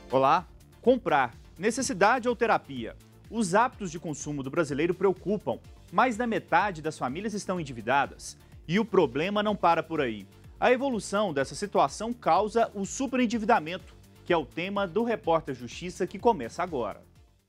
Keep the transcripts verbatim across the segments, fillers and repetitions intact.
Olá, comprar, necessidade ou terapia? Os hábitos de consumo do brasileiro preocupam. Mais da metade das famílias estão endividadas. E o problema não para por aí. A evolução dessa situação causa o superendividamento, que é o tema do Repórter Justiça que começa agora.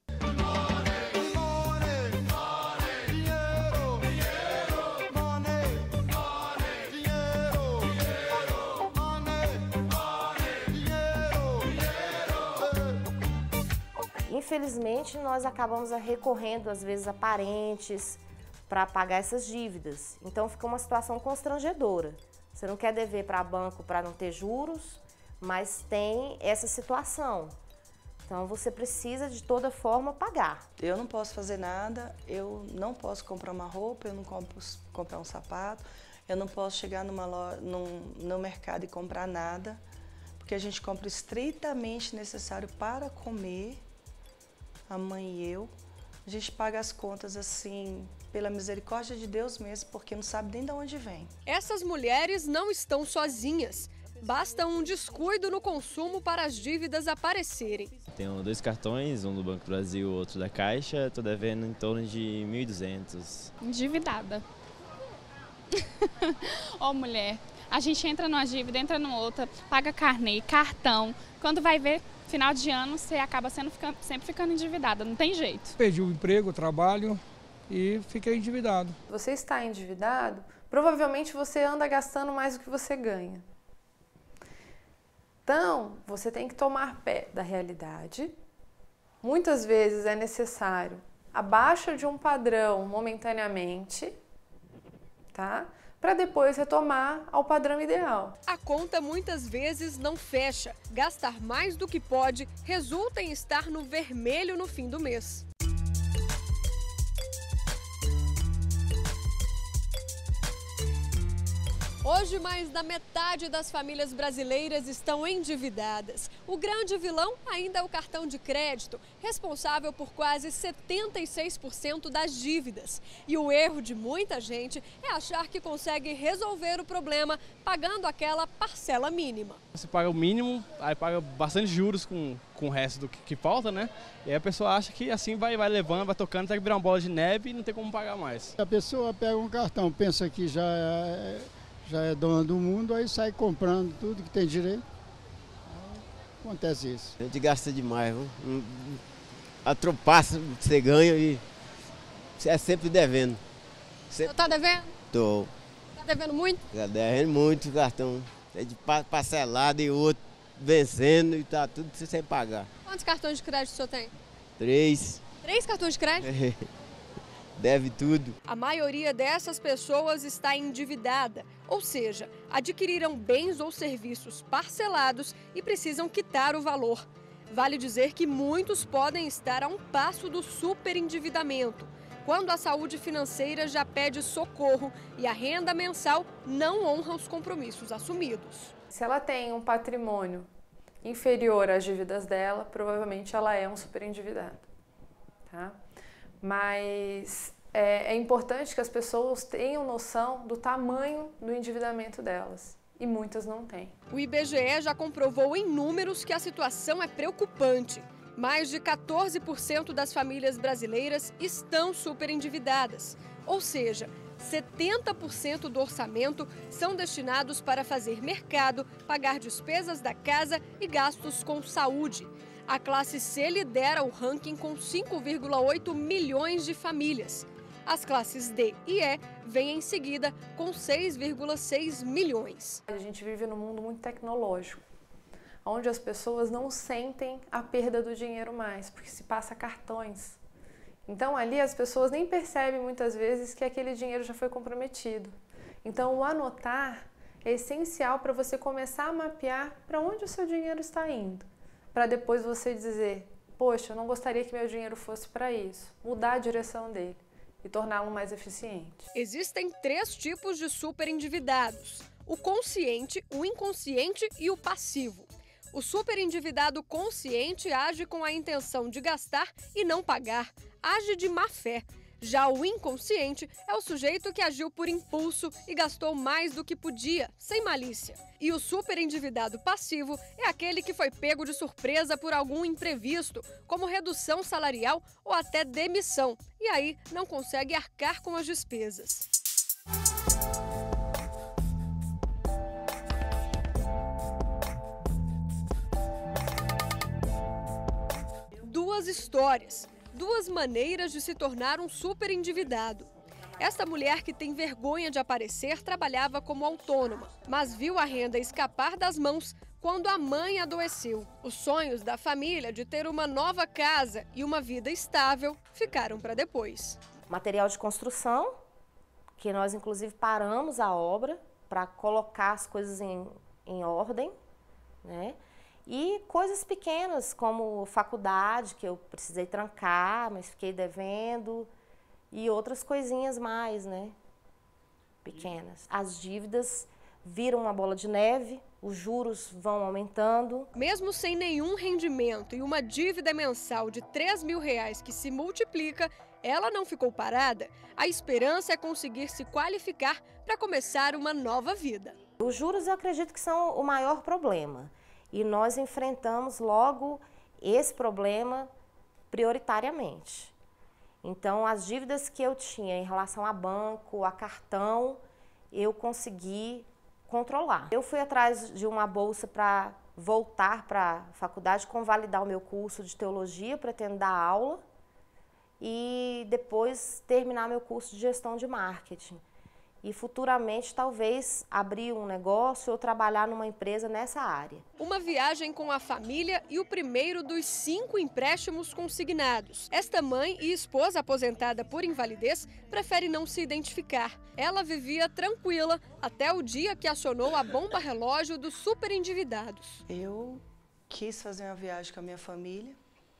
Infelizmente, nós acabamos recorrendo, às vezes, a parentes para pagar essas dívidas. Então, fica uma situação constrangedora. Você não quer dever para banco para não ter juros, mas tem essa situação. Então, você precisa, de toda forma, pagar. Eu não posso fazer nada, eu não posso comprar uma roupa, eu não posso comprar um sapato, eu não posso chegar numa loja, num, no mercado e comprar nada, porque a gente compra estritamente necessário para comer. A mãe e eu, a gente paga as contas assim, pela misericórdia de Deus mesmo, porque não sabe nem de onde vem. Essas mulheres não estão sozinhas. Basta um descuido no consumo para as dívidas aparecerem. Tenho dois cartões, um do Banco do Brasil, outro da Caixa. Estou devendo em torno de mil e duzentos. Endividada. Ó, mulher, a gente entra numa dívida, entra numa outra, paga carnê, cartão. Quando vai ver, final de ano, você acaba sendo, sempre ficando endividada, não tem jeito. Perdi o emprego, o trabalho e fiquei endividado. Você está endividado, provavelmente você anda gastando mais do que você ganha. Então, você tem que tomar pé da realidade. Muitas vezes é necessário a baixa de um padrão momentaneamente, tá? Para depois retomar ao padrão ideal. A conta muitas vezes não fecha. Gastar mais do que pode resulta em estar no vermelho no fim do mês. Hoje, mais da metade das famílias brasileiras estão endividadas. O grande vilão ainda é o cartão de crédito, responsável por quase setenta e seis por cento das dívidas. E o erro de muita gente é achar que consegue resolver o problema pagando aquela parcela mínima. Você paga o mínimo, aí paga bastante juros com, com o resto do que, que falta, né? E aí a pessoa acha que assim vai, vai levando, vai tocando, até que virar uma bola de neve e não tem como pagar mais. A pessoa pega um cartão, pensa que já é... já é dona do mundo, aí sai comprando tudo que tem direito. Acontece isso. A gente gasta demais, viu? A tropaça você ganha e você é sempre devendo. Você tá devendo? Tô. Tá devendo muito? Tá devendo muito cartão. É de parcelado e outro vencendo e tá tudo sem pagar. Quantos cartões de crédito o senhor tem? Três. Três cartões de crédito? Deve tudo. A maioria dessas pessoas está endividada, ou seja, adquiriram bens ou serviços parcelados e precisam quitar o valor. Vale dizer que muitos podem estar a um passo do superendividamento, quando a saúde financeira já pede socorro e a renda mensal não honra os compromissos assumidos. Se ela tem um patrimônio inferior às dívidas dela, provavelmente ela é um superendividado, tá? Mas é, é importante que as pessoas tenham noção do tamanho do endividamento delas, e muitas não têm. O I B G E já comprovou em números que a situação é preocupante. Mais de quatorze por cento das famílias brasileiras estão superendividadas, ou seja, setenta por cento do orçamento são destinados para fazer mercado, pagar despesas da casa e gastos com saúde. A classe C lidera o ranking com cinco vírgula oito milhões de famílias. As classes D e E vêm em seguida com seis vírgula seis milhões. A gente vive num mundo muito tecnológico, onde as pessoas não sentem a perda do dinheiro mais, porque se passa cartões. Então ali as pessoas nem percebem muitas vezes que aquele dinheiro já foi comprometido. Então o anotar é essencial para você começar a mapear para onde o seu dinheiro está indo. Para depois você dizer, poxa, eu não gostaria que meu dinheiro fosse para isso. Mudar a direção dele e torná-lo mais eficiente. Existem três tipos de superendividados: o consciente, o inconsciente e o passivo. O superendividado consciente age com a intenção de gastar e não pagar, age de má fé. Já o inconsciente é o sujeito que agiu por impulso e gastou mais do que podia, sem malícia. E o superendividado passivo é aquele que foi pego de surpresa por algum imprevisto, como redução salarial ou até demissão, e aí não consegue arcar com as despesas. Duas histórias, duas maneiras de se tornar um superendividado. Esta mulher, que tem vergonha de aparecer, trabalhava como autônoma, mas viu a renda escapar das mãos quando a mãe adoeceu. Os sonhos da família de ter uma nova casa e uma vida estável ficaram para depois. Material de construção, que nós inclusive paramos a obra para colocar as coisas em, em ordem, né? E coisas pequenas, como faculdade, que eu precisei trancar, mas fiquei devendo, e outras coisinhas mais, né? Pequenas. As dívidas viram uma bola de neve, os juros vão aumentando. Mesmo sem nenhum rendimento e uma dívida mensal de três mil reais que se multiplica, ela não ficou parada. A esperança é conseguir se qualificar para começar uma nova vida. Os juros, eu acredito que são o maior problema. E nós enfrentamos logo esse problema prioritariamente. Então, as dívidas que eu tinha em relação a banco, a cartão, eu consegui controlar. Eu fui atrás de uma bolsa para voltar para a faculdade, convalidar o meu curso de teologia, pretendo dar aula, e depois terminar meu curso de gestão de marketing. E futuramente, talvez, abrir um negócio ou trabalhar numa empresa nessa área. Uma viagem com a família e o primeiro dos cinco empréstimos consignados. Esta mãe e esposa aposentada por invalidez prefere não se identificar. Ela vivia tranquila até o dia que acionou a bomba relógio dos superendividados. Eu quis fazer uma viagem com a minha família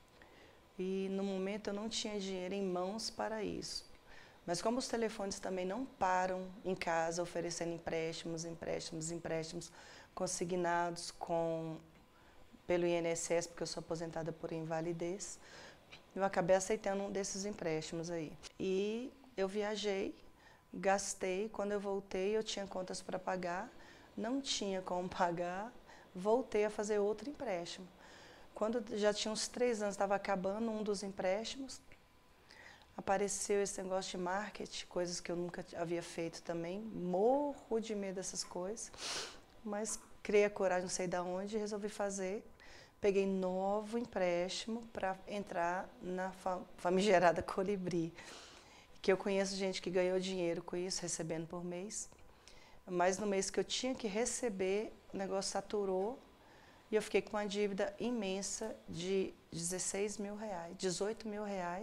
e, no momento, eu não tinha dinheiro em mãos para isso. Mas como os telefones também não param em casa oferecendo empréstimos, empréstimos, empréstimos consignados com, pelo I N S S, porque eu sou aposentada por invalidez, eu acabei aceitando um desses empréstimos aí. E eu viajei, gastei, quando eu voltei eu tinha contas para pagar, não tinha como pagar, voltei a fazer outro empréstimo. Quando já tinha uns três anos, estava acabando um dos empréstimos, apareceu esse negócio de marketing, coisas que eu nunca havia feito também. Morro de medo dessas coisas, mas criei a coragem, não sei de onde, e resolvi fazer. Peguei novo empréstimo para entrar na famigerada Colibri, que eu conheço gente que ganhou dinheiro com isso, recebendo por mês. Mas no mês que eu tinha que receber, o negócio saturou e eu fiquei com uma dívida imensa de dezesseis mil reais, dezoito mil reais.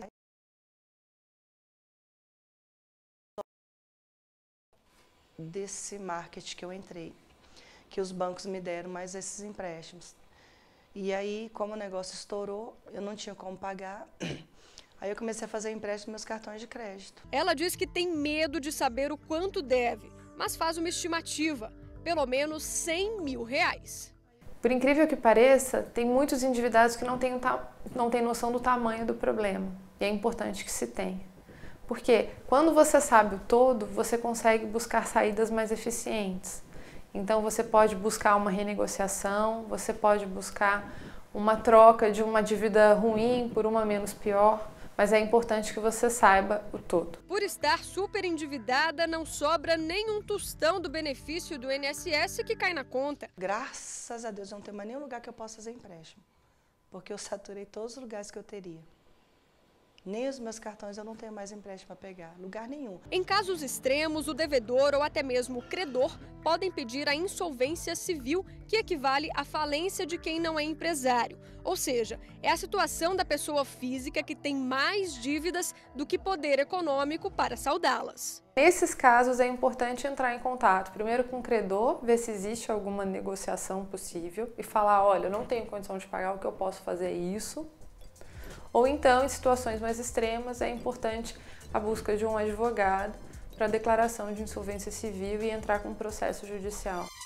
Desse marketing que eu entrei, que os bancos me deram mais esses empréstimos. E aí, como o negócio estourou, eu não tinha como pagar, aí eu comecei a fazer empréstimo nos meus cartões de crédito. Ela diz que tem medo de saber o quanto deve, mas faz uma estimativa, pelo menos cem mil reais. Por incrível que pareça, tem muitos endividados que não têm, não têm noção do tamanho do problema, e é importante que se tenha. Porque quando você sabe o todo, você consegue buscar saídas mais eficientes. Então você pode buscar uma renegociação, você pode buscar uma troca de uma dívida ruim por uma menos pior, mas é importante que você saiba o todo. Por estar super endividada, não sobra nem um tostão do benefício do I N S S que cai na conta. Graças a Deus, não tem mais nenhum lugar que eu possa fazer empréstimo, porque eu saturei todos os lugares que eu teria. Nem os meus cartões eu não tenho mais empréstimo para pegar, lugar nenhum. Em casos extremos, o devedor ou até mesmo o credor podem pedir a insolvência civil, que equivale à falência de quem não é empresário. Ou seja, é a situação da pessoa física que tem mais dívidas do que poder econômico para saldá-las. Nesses casos é importante entrar em contato, primeiro com o credor, ver se existe alguma negociação possível e falar, olha, eu não tenho condição de pagar, o que eu posso fazer é isso. Ou então, em situações mais extremas, é importante a busca de um advogado para declaração de insolvência civil e entrar com um processo judicial.